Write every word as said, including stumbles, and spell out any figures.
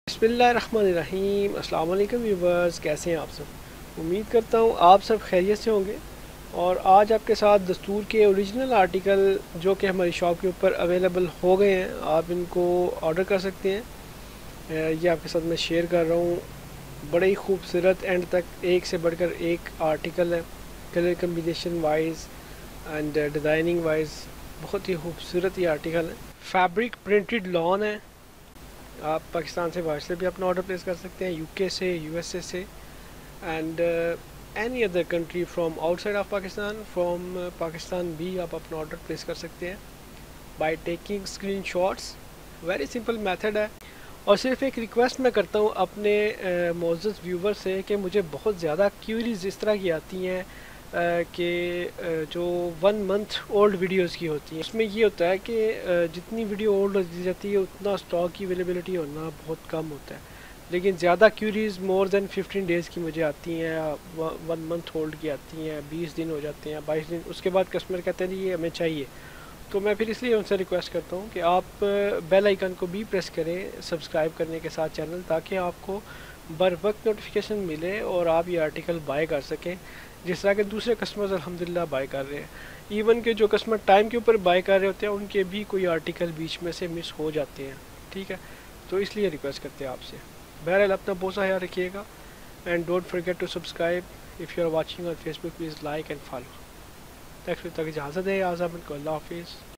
بسم اللہ الرحمن الرحیم۔ السلام علیکم ویورز، کیسے ہیں آپ سب؟ امید کرتا ہوں آپ سب خیریت سے ہوں گے، اور آج آپ کے ساتھ دستور کے اوریجنل آرٹیکل جو کہ ہماری شاپ کے اوپر اویلیبل ہو گئے ہیں، آپ ان کو آرڈر کر سکتے ہیں۔ یہ آپ کے ساتھ میں شیئر کر رہا ہوں، بڑے ہی خوبصورت، اینڈ تک ایک سے بڑھ کر ایک آرٹیکل ہے، colour combination wise and designing wise بہت ہی خوبصورت یہ آرٹیکل ہے۔ فیبرک پرنٹڈ لان ہے، آپ پاکستان سے باہر سے بھی اپنا آرڈر پلیس کر سکتے ہیں، یو کے سے، یو ایس اے سے، and any other country from outside of Pakistan. From Pakistan بھی آپ اپنا آرڈر پلیس کر سکتے ہیں by taking screenshots. Very simple method ہے، اور صرف ایک ریکویسٹ میں کرتا ہوں اپنے معزز ویور سے کہ مجھے بہت زیادہ کیوریز اس طرح کی آتی ہیں کہ جو ون منتھ اولڈ ویڈیوز کی ہوتی ہیں، اس میں یہ ہوتا ہے کہ جتنی ویڈیو اولڈ دی جاتی ہے اتنا اسٹاک کی اویلیبلٹی ہونا بہت کم ہوتا ہے، لیکن زیادہ queries more than fifteen days کی مجھے آتی ہیں، ون منتھ اولڈ کی آتی ہیں، بیس دن ہو جاتے ہیں، بائیس دن، اس کے بعد کسٹمر کہتے ہیں یہ ہمیں چاہیے۔ تو میں پھر اس لیے ان سے ریکویسٹ کرتا ہوں کہ آپ بیل آئیکن کو بھی پریس کریں سبسکرائب کرنے کے ساتھ چینل، تاکہ آپ کو بر وقت نوٹیفیکیشن ملے اور آپ یہ آرٹیکل بائی کر سکیں، جس طرح کہ دوسرے کسٹمرز الحمدللہ بائی کر رہے ہیں۔ ایون کہ جو کسٹمر ٹائم کے اوپر بائی کر رہے ہوتے ہیں ان کے بھی کوئی آرٹیکل بیچ میں سے مس ہو جاتے ہیں، ٹھیک ہے؟ تو اس لیے ریکویسٹ کرتے ہیں آپ سے۔ بہرحال اپنا بہت سا خیال رکھیے گا، and don't forget to subscribe if you are watching on Facebook, please like and follow. Next week تک اجازت ہے، آزامن کو اللہ حافظ۔